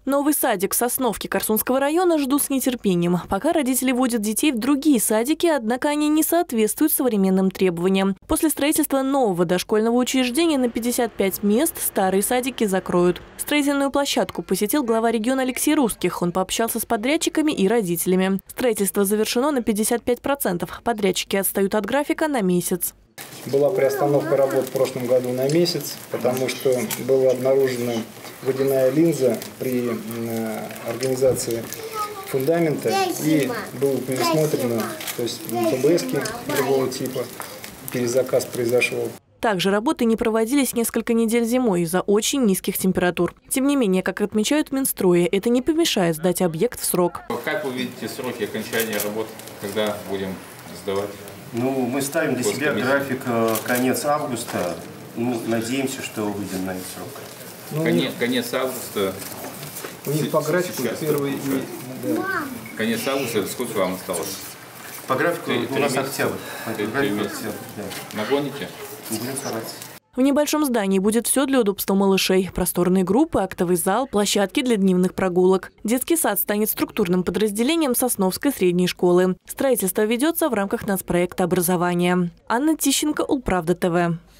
Новый садик в Сосновке Корсунского района ждут с нетерпением. Пока родители водят детей в другие садики, однако они не соответствуют современным требованиям. После строительства нового дошкольного учреждения на 55 мест старые садики закроют. Строительную площадку посетил глава региона Алексей Русских. Он пообщался с подрядчиками и родителями. Строительство завершено на 55%. Подрядчики отстают от графика на месяц. Была приостановка работ в прошлом году на месяц, потому что была обнаружена водяная линза при организации фундамента и было предусмотрено, то есть ПБСки другого типа, перезаказ произошел. Также работы не проводились несколько недель зимой из-за очень низких температур. Тем не менее, как отмечают в Минстрое, это не помешает сдать объект в срок. Как вы видите сроки окончания работ, когда будем сдавать? Мы ставим для себя график конец августа. Надеемся, что выйдем на этот срок. Конец августа. У них по графику первый Конец августа, сколько вам осталось? По графику у нас октябрь. Нагоните? Будем стараться. В небольшом здании будет все для удобства малышей. Просторные группы, актовый зал, площадки для дневных прогулок. Детский сад станет структурным подразделением Сосновской средней школы. Строительство ведется в рамках нацпроекта образования. Анна Тищенко, Улправда ТВ.